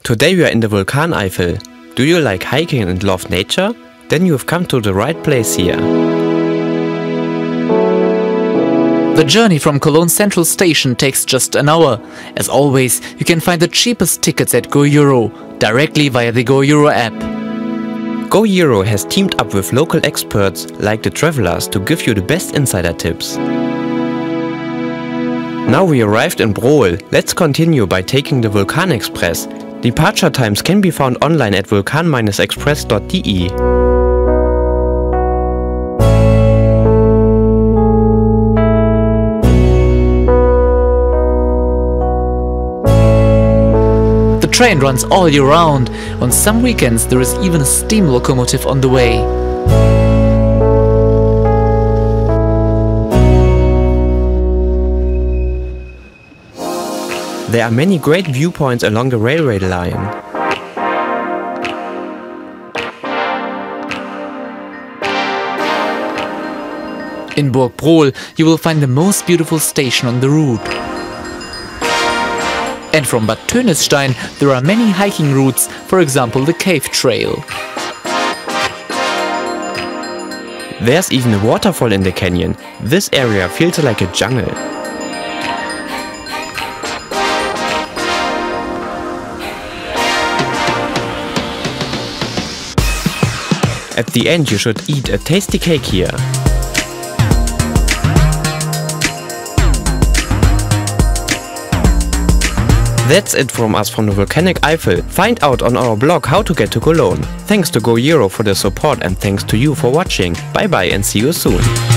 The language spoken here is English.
Today we are in the Vulkaneifel. Do you like hiking and love nature? Then you have come to the right place here. The journey from Cologne Central Station takes just an hour. As always, you can find the cheapest tickets at GoEuro, directly via the GoEuro app. GoEuro has teamed up with local experts like the travelers to give you the best insider tips. Now we arrived in Brohl. Let's continue by taking the Vulkanexpress. Departure times can be found online at vulkan-express.de. The train runs all year round. On some weekends there is even a steam locomotive on the way. There are many great viewpoints along the railway line. In Burg Brohl you will find the most beautiful station on the route. And from Bad Tönnistein there are many hiking routes, for example the Cave Trail. There's even a waterfall in the canyon. This area feels like a jungle. At the end you should eat a tasty cake here. That's it from us from the Volcanic Eifel. Find out on our blog how to get to Cologne. Thanks to GoEuro for the support and thanks to you for watching. Bye bye and see you soon.